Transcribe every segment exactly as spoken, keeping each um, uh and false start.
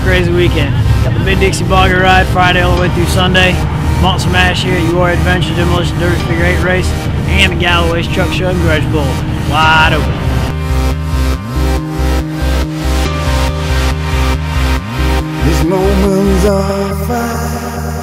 crazy weekend. Got the big Dixie Boggers ride Friday all the way through Sunday. Monster Mash here at Uwharrie Adventure Demolition Derby Figure eight Race, and the Galloway's Truck Show and Grudge Bowl. Wide open. These moments are fine.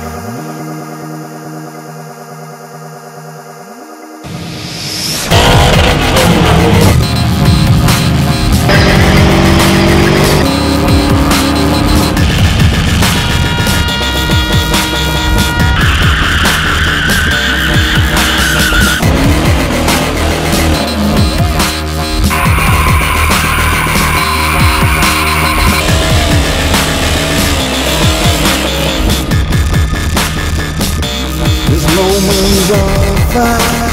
Moments are fine.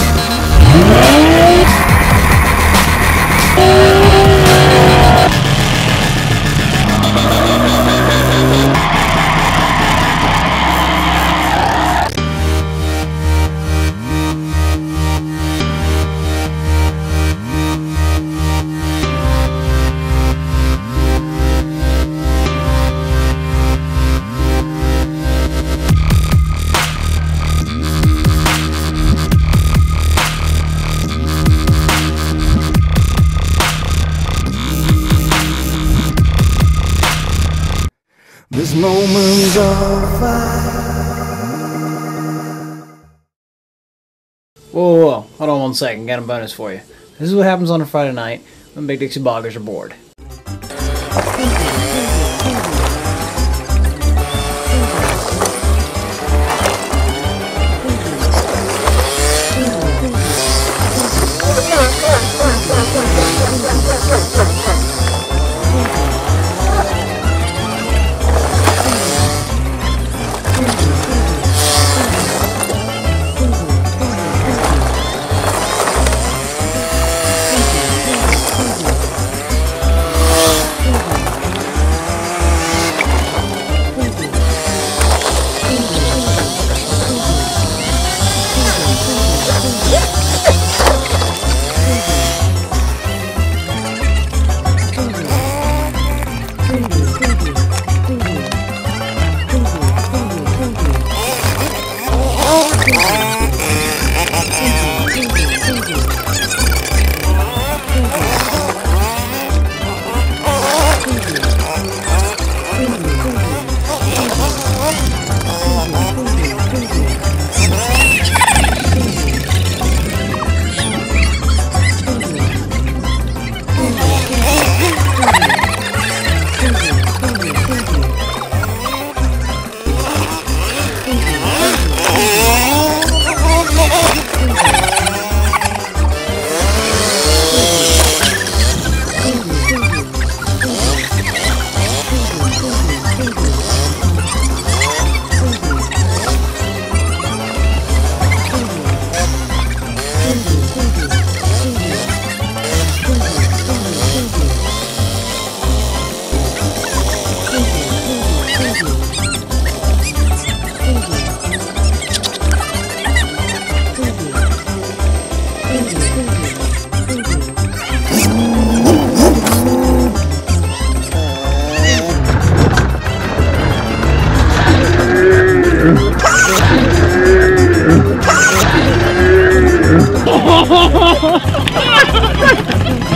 These moments are fine. Whoa, whoa, whoa, hold on one second, got a bonus for you. This is what happens on a Friday night when big Dixie Boggers are bored.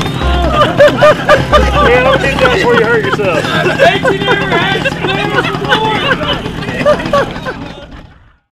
Yeah, I don't think that's where you hurt yourself.